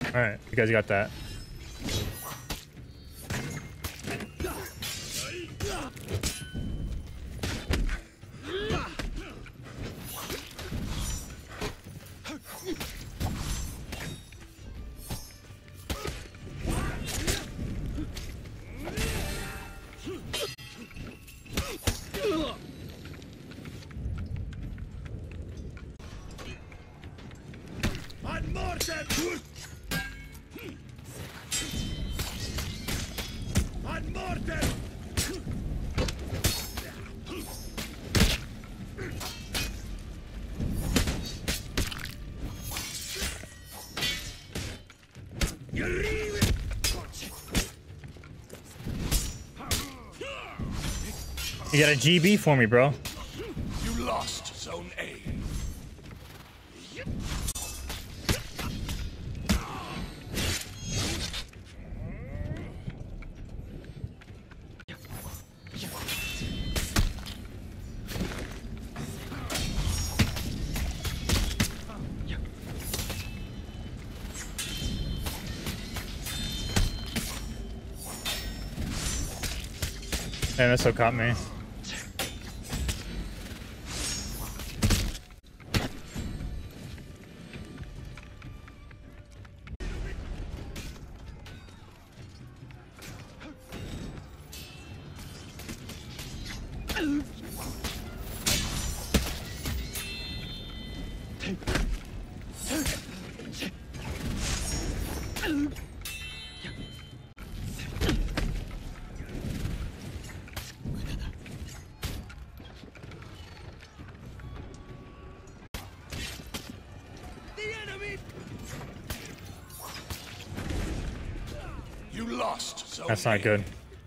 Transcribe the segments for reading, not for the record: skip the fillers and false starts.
All right, you guys got that. You got a GB for me, bro. You lost Zone A. Man, that so caught me. You lost Zone That's not A. good.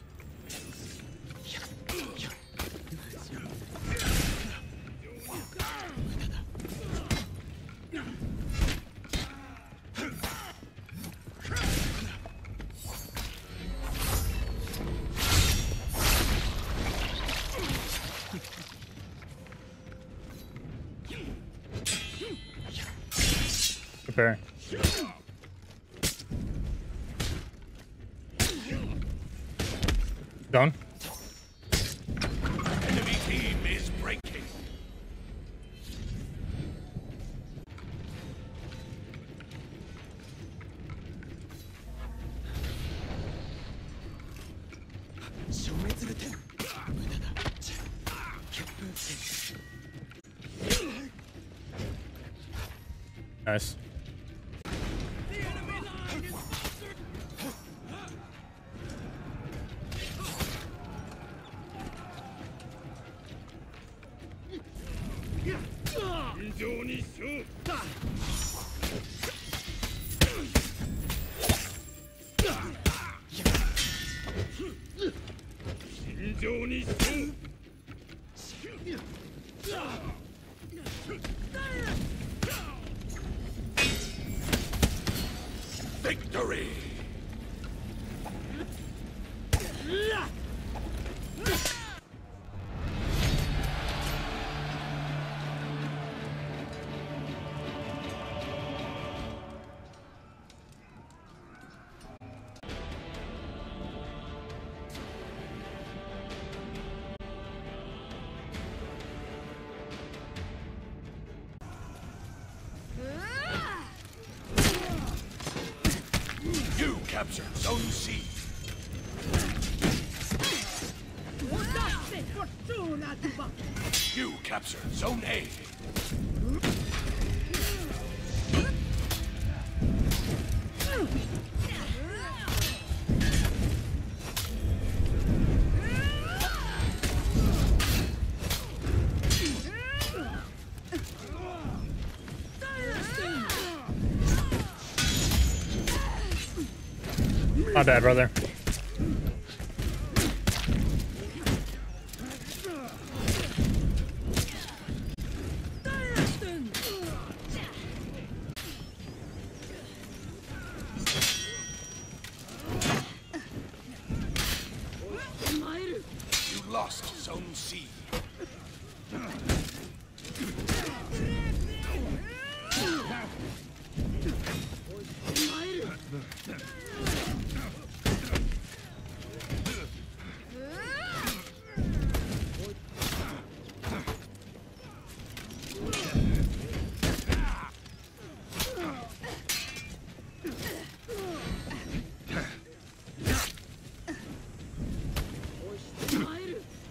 Prepare. Done. Enemy team is breaking. Nice. Victory! You captured Zone C. You captured Zone A. My bad, brother. You lost Zone C.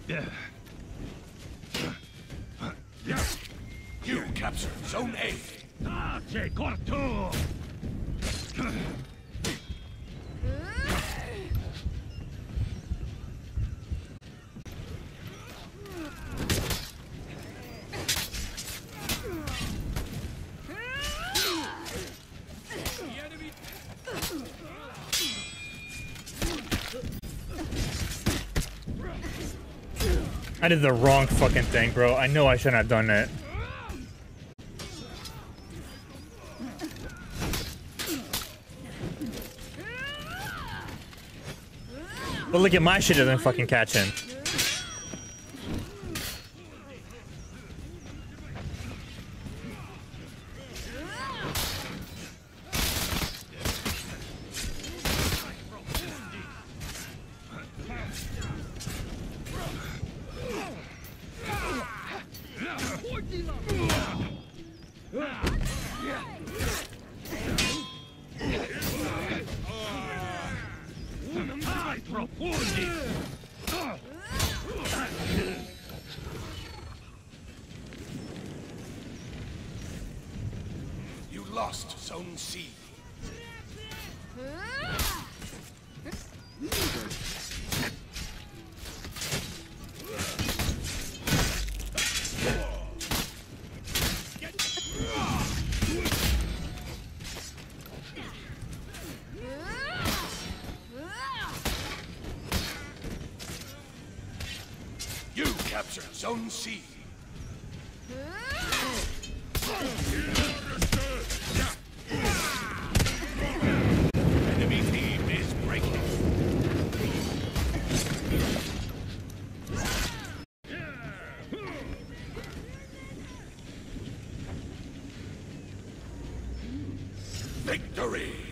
You captured Zone A. I did the wrong fucking thing, bro. I know I shouldn't have done it. But look at my shit doesn't fucking catch him. You lost Zone C. You captured Zone C. Enemy team is breaking. Victory!